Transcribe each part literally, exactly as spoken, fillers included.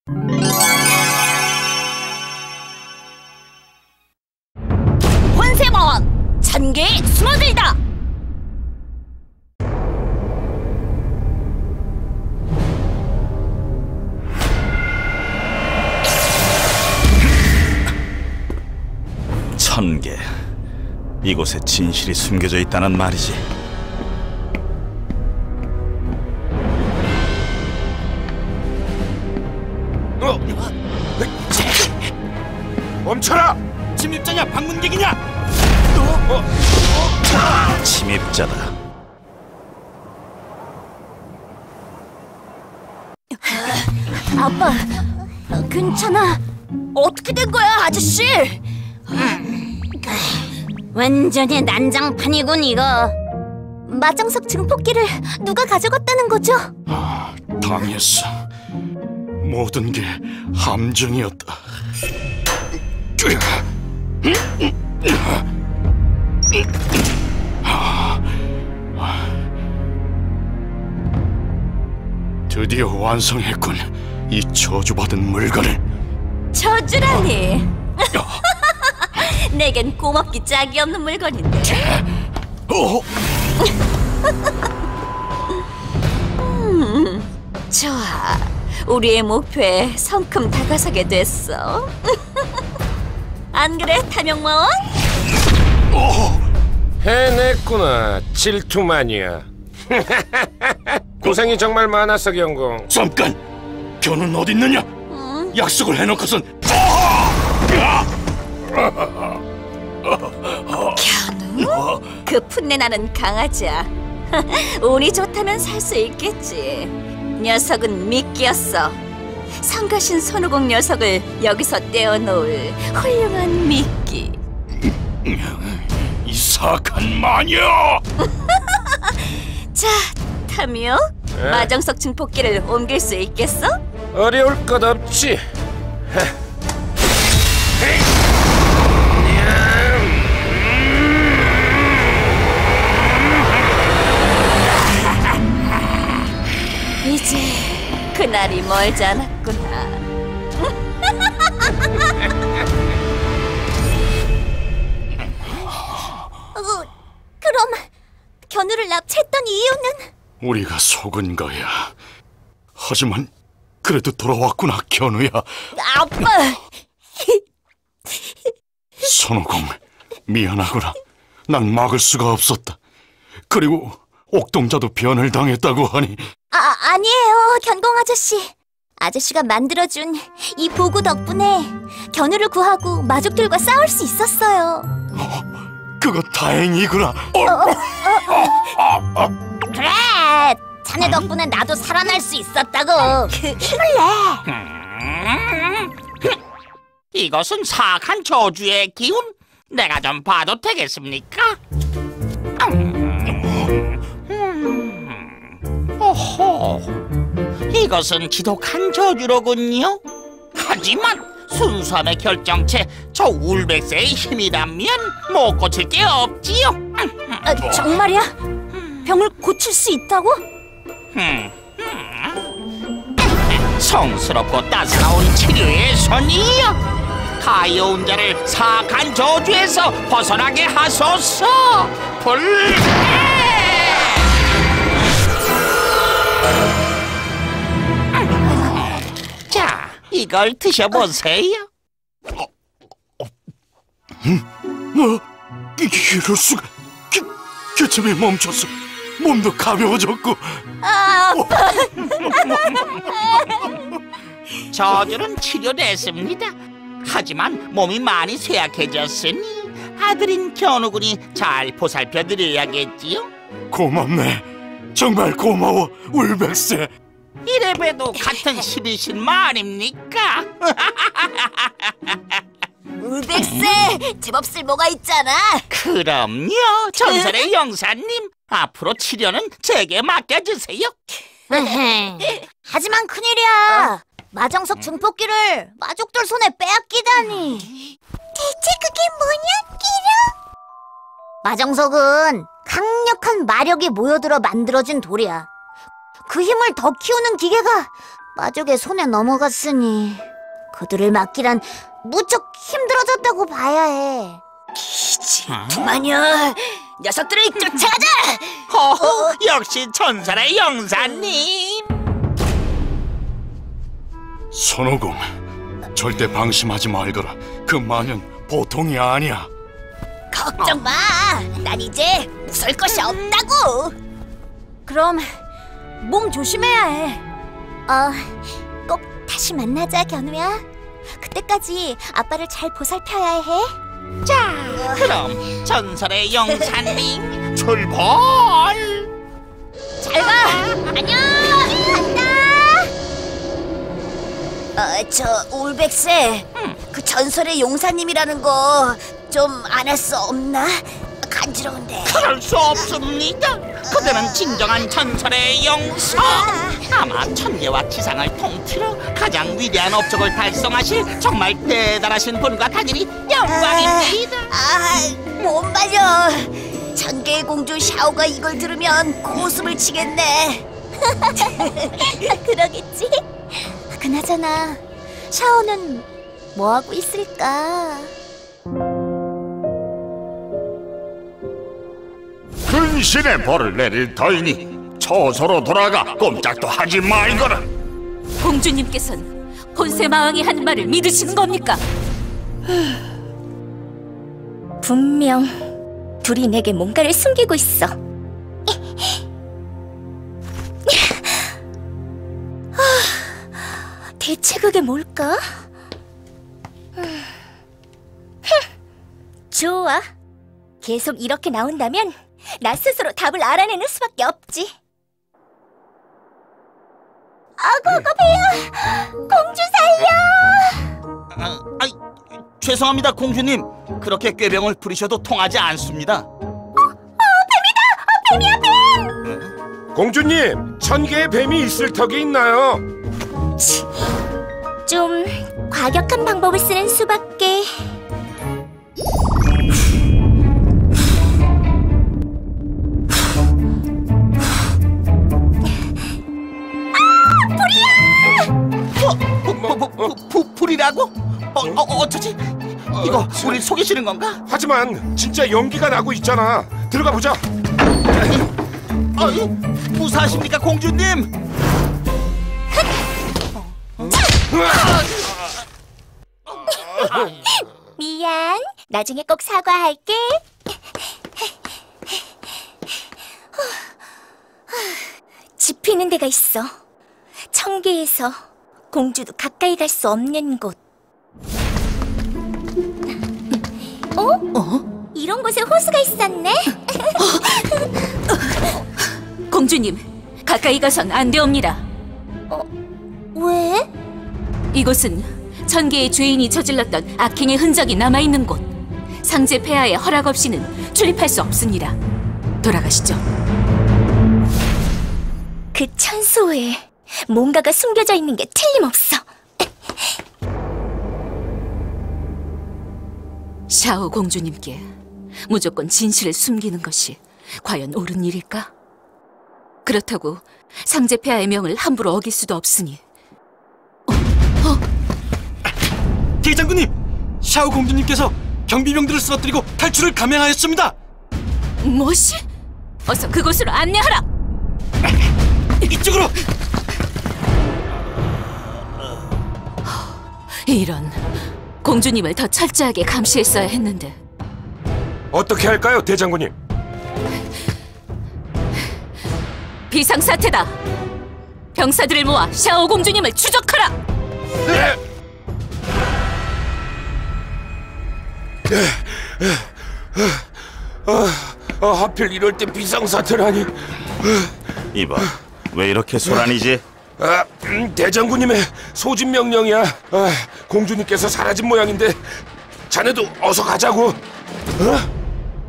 혼세마왕 천계에 숨어들다. 천계, 이곳에 진실이 숨겨져 있다는 말이지. 어? 멈춰라! 침입자냐 방문객이냐? 어? 어? 침입자다. 아빠, 괜찮아? 어떻게 된 거야, 아저씨? 완전히 난장판이군 이거. 마정석 증폭기를 누가 가져갔다는 거죠? 아, 당했어. 모든 게 함정이었다. 드디어 완성했군. 이 저주받은 물건을. 저주라니. 내겐 고맙기 짝이 없는 물건인데. 어? 음, 좋아. 우리의 목표에 성큼 다가서게 됐어. 안 그래, 탐욕마왕? 어? 해냈구나, 질투마니아. 고생이 정말 많았어, 경공. 잠깐! 견우는 어디 있느냐? 음. 약속을 해놓고선. 견우? 그 풋내나는 강아지야. 운이 좋다면 살 수 있겠지. 녀석은 미끼였어. 성가신 손오공 녀석을 여기서 떼어놓을 훌륭한 미끼. 이 사악한 마녀! 자, 탐욕, 에? 마정석 증폭기를 옮길 수 있겠어? 어려울 것 없지. 이제 그날이 멀지 않았구나. 어, 그럼 견우를 납치했던 이유는? 우리가 속은 거야. 하지만 그래도 돌아왔구나, 견우야. 아빠! 손오공, 미안하구나. 난 막을 수가 없었다. 그리고 옥동자도 변을 당했다고 하니. 아, 아니에요, 견공 아저씨. 아저씨가 만들어준 이 보구 덕분에 견우를 구하고 마족들과 싸울 수 있었어요. 어, 그거 다행이구나. 어, 어, 어. 그래, 자네 덕분에 나도 살아날 수 있었다고. 힘을 내. 이것은 사악한 저주의 기운. 내가 좀 봐도 되겠습니까? 오호, 이것은 지독한 저주로군요. 하지만 순수함의 결정체 저 울백새의 힘이라면 못 고칠 게 없지요. 아, 정말이야? 병을 고칠 수 있다고? 음, 음. 성스럽고 따사로운 치료의 손이여, 가여운 자를 사악한 저주에서 벗어나게 하소서. 불. 자, 이걸 드셔보세요. 어, 이럴 수가. 기, 기침이 멈췄어. 몸도 가벼워졌고. 아, 아빠. 저주는 치료됐습니다. 하지만 몸이 많이 쇠약해졌으니 아들인 견우군이 잘 보살펴드려야겠지요. 고맙네. 정말 고마워, 울백새. 이래봬도 같은 십이신 말입니까? 울백새, 제법 쓸모가 있잖아. 그럼요, 전설의 영사님. 앞으로 치료는 제게 맡겨주세요. 하지만 큰일이야. 마정석 증폭기를 마족들 손에 빼앗기다니. 대체 그게 뭐냐, 끼려? 마정석은 강력한 마력이 모여들어 만들어진 돌이야. 그 힘을 더 키우는 기계가 마족의 손에 넘어갔으니 그들을 막기란 무척 힘들어졌다고 봐야 해. 그만요. 녀석들을 쫓아가자. 허허, 역시 전설의 영사님. 손오공, 절대 방심하지 말거라. 그 마녀는 보통이 아니야. 걱정 마. 난 이제 무서울 것이 없다고. 그럼 몸 조심해야 해. 어, 꼭 다시 만나자, 견우야. 그때까지 아빠를 잘 보살펴야 해. 자, 그럼 전설의 영사님 출발. 잘 가. 안녕. 간다. 어, 저 울백세. 그 전설의 용사님이라는 거 좀 안 할 수 없나? 간지러운데. 그럴 수 없습니다. 그들은 진정한 전설의 영사. 아마 천계와 지상을 통틀어 가장 위대한 업적을 달성하실 정말 대단하신 분과 다니니 영광입니다. 아, 못 말려. 천개의 공주 샤오가 이걸 들으면 고웃음을 치겠네. 그러겠지? 그나저나 샤오는 뭐 하고 있을까? 근신의 벌을 내릴 터이니 처소로 돌아가 꼼짝도 하지 말거라. 공주님께서는 본세 마왕이 하는 말을 믿으시는 겁니까? 분명 둘이 내게 뭔가를 숨기고 있어. 대체 그게 뭘까? 좋아. 계속 이렇게 나온다면 나 스스로 답을 알아내는 수밖에 없지. 아고고 배야! 공주 살려! 아, 아이, 죄송합니다, 공주님. 그렇게 꾀병을 부리셔도 통하지 않습니다. 공주님, 천개의 뱀이 있을 턱이 있나요? 좀 과격한 방법을 쓰는 수밖에. 어, 뭐, 뭐, 뭐, 부, 불이라고? 어, 어, 어쩌지? 이거 우리 속이시는 건가? 하지만 진짜 연기가 나고 있잖아. 들어가 보자. 어, 무사하십니까, 공주님? 미안. 나중에 꼭 사과할게. 지피는 데가 있어. 청계에서 공주도 가까이 갈 수 없는 곳. 어? 어? 이런 곳에 호수가 있었네? 공주님, 가까이 가선 안 되옵니다. 어? 왜? 이곳은 천개의 죄인이 저질렀던 악행의 흔적이 남아있는 곳. 상제 폐하의 허락 없이는 출입할 수 없습니다. 돌아가시죠. 그 천소에 뭔가가 숨겨져 있는 게 틀림없어. 샤오 공주님께 무조건 진실을 숨기는 것이 과연 옳은 일일까? 그렇다고 상제 폐하의 명을 함부로 어길 수도 없으니. 어? 어? 대장군님, 샤오 공주님께서 경비병들을 쓰러뜨리고 탈출을 감행하였습니다. 뭐시? 어서 그곳으로 안내하라! 이쪽으로! 이런, 공주님을 더 철저하게 감시했어야 했는데. 어떻게 할까요, 대장군님? 비상사태다! 병사들을 모아 샤오 공주님을 추적하라! 네! 아, 아, 하필 이럴 때 비상사태라니. 이봐, 왜 이렇게 소란이지? 아, 음, 대장군님의 소집 명령이야. 아, 공주님께서 사라진 모양인데 자네도 어서 가자고. 어?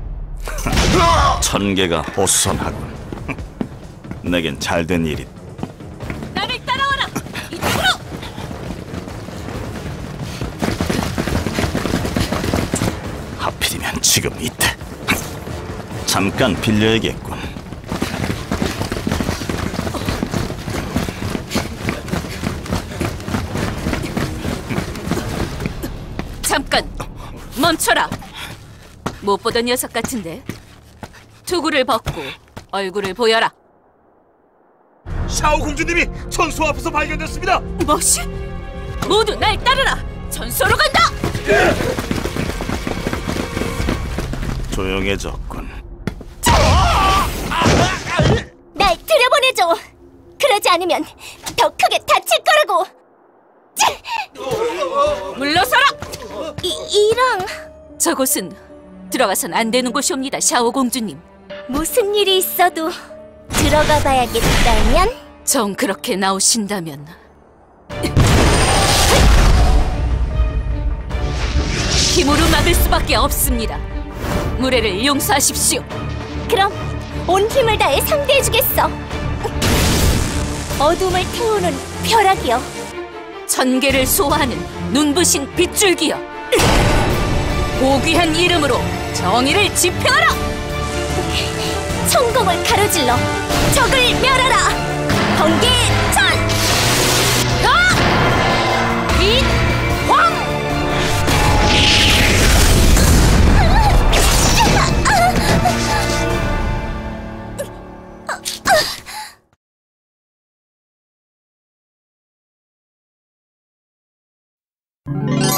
천개가 호선하군. 내겐 잘된 일이. 나를 따라와라! 이쪽으로! 하필이면 지금 이때. 잠깐 빌려야겠군. 잠깐 멈춰라. 못 보던 녀석 같은데. 투구를 벗고 얼굴을 보여라. 샤오 공주님이 전소 앞에서 발견됐습니다. 뭐시? 모두 날 따르라. 전소로 간다. 조용해졌군. 날 들여보내줘. 그러지 않으면 더 크게 다칠 거라고. 물러서라. 이, 이랑 저곳은 들어가선 안 되는 곳이옵니다, 샤오 공주님. 무슨 일이 있어도 들어가 봐야겠다면? 정 그렇게 나오신다면 힘으로 막을 수밖에 없습니다. 무례를 용서하십시오. 그럼 온 힘을 다해 상대해주겠어. 어둠을 태우는 벼락이여. 천개를 소화하는 눈부신 빗줄기여. 고귀한 이름으로 정의를 집행하라. 천공을 가로질러 적을 멸하라. 번개천. 아! 빛황. 아!